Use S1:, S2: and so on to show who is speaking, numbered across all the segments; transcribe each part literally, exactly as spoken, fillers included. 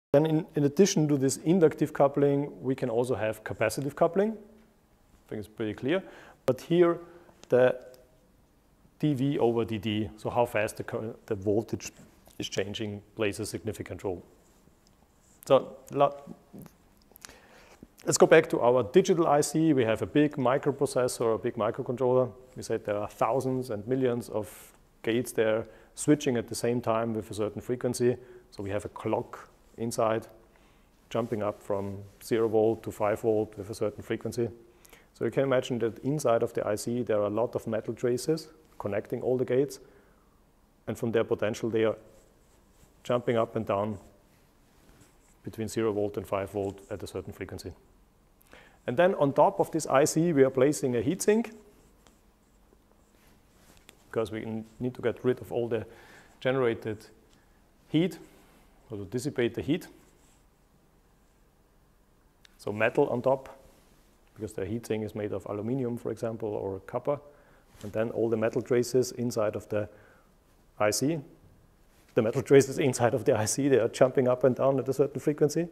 S1: Then in, in addition to this inductive coupling, we can also have capacitive coupling. I think it's pretty clear. But here, the dV over dt, so how fast the, the voltage is changing, plays a significant role. So let's go back to our digital I C. We have a big microprocessor, a big microcontroller. We said there are thousands and millions of gates there switching at the same time with a certain frequency. So we have a clock inside, jumping up from zero volt to five volt with a certain frequency. So you can imagine that inside of the I C there are a lot of metal traces connecting all the gates, and from their potential they are jumping up and down between zero volt and five volt at a certain frequency. And then on top of this I C we are placing a heatsink, because we need to get rid of all the generated heat, or to dissipate the heat. So metal on top, because the heatsink is made of aluminum, for example, or copper. And then all the metal traces inside of the I C. The metal traces inside of the I C, they are jumping up and down at a certain frequency.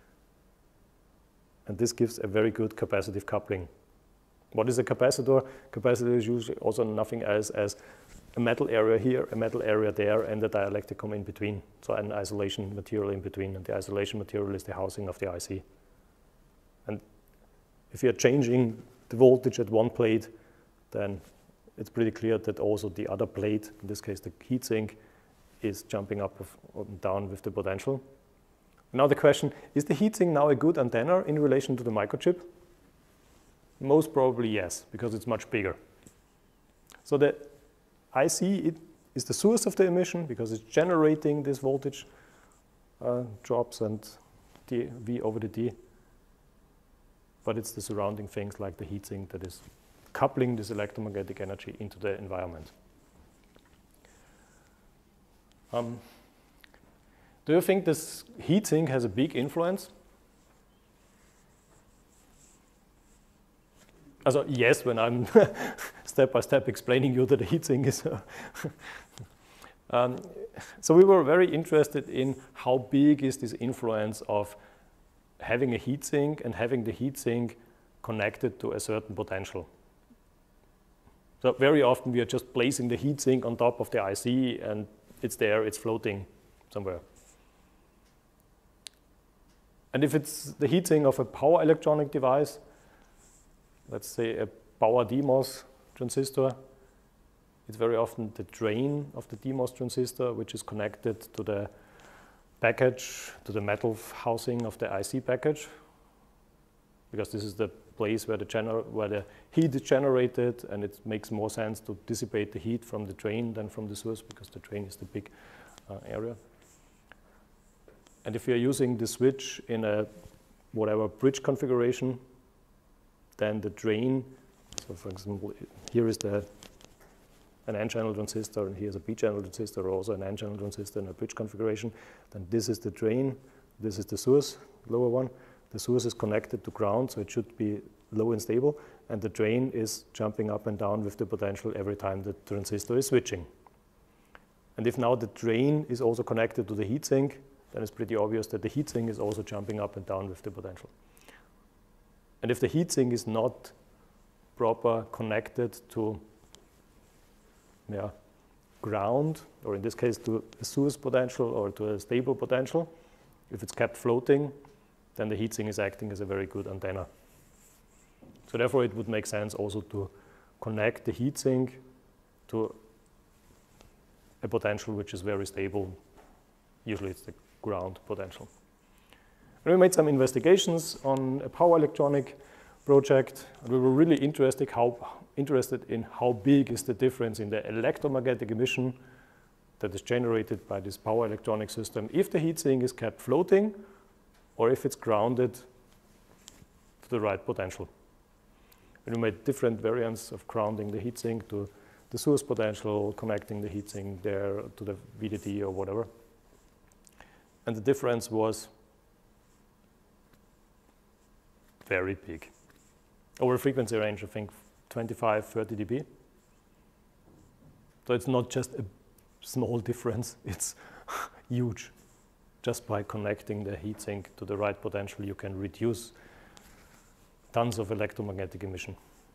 S1: And this gives a very good capacitive coupling. What is a capacitor? Capacitor is usually also nothing else as a metal area here, a metal area there, and a dielectric in between. So an isolation material in between. And the isolation material is the housing of the I C. And if you're changing the voltage at one plate, then it's pretty clear that also the other plate, in this case the heatsink, is jumping up and down with the potential. Now the question, is the heatsink now a good antenna in relation to the microchip? Most probably yes, because it's much bigger. So the I C it is the source of the emission, because it's generating this voltage uh, drops and d, V over the D. But it's the surrounding things like the heatsink that is coupling this electromagnetic energy into the environment. Um, do you think this heatsink has a big influence? Also, yes, when I'm step by step explaining you that the heatsink is. um, so we were very interested in how big is this influence of having a heatsink and having the heatsink connected to a certain potential. So very often we are just placing the heatsink on top of the I C and it's there, it's floating somewhere. And if it's the heatsink of a power electronic device, let's say a power D MOS transistor, it's very often the drain of the D MOS transistor which is connected to the package, to the metal housing of the I C package, because this is the place where the, gener where the heat is generated, and it makes more sense to dissipate the heat from the drain than from the source, because the drain is the big uh, area. And if you're using the switch in a whatever bridge configuration, then the drain, so for example, here is the an N-channel transistor, and here's a P-channel transistor, or also an N-channel transistor in a bridge configuration, then this is the drain, this is the source, lower one. The source is connected to ground, so it should be low and stable, and the drain is jumping up and down with the potential every time the transistor is switching. And if now the drain is also connected to the heatsink, then it's pretty obvious that the heatsink is also jumping up and down with the potential. And if the heatsink is not proper connected to yeah, ground, or in this case to a source potential or to a stable potential, if it's kept floating, then the heatsink is acting as a very good antenna. So therefore it would make sense also to connect the heatsink to a potential which is very stable. Usually it's the ground potential. And we made some investigations on a power electronic project, and we were really interested, how, interested in how big is the difference in the electromagnetic emission that is generated by this power electronic system if the heatsink is kept floating or if it's grounded to the right potential. And we made different variants of grounding the heatsink to the source potential, connecting the heatsink there to the V D D or whatever. And the difference was very big. Over a frequency range, I think twenty-five, thirty D B. So it's not just a small difference, it's huge. just by connecting the heatsink to the right potential, you can reduce tons of electromagnetic emission.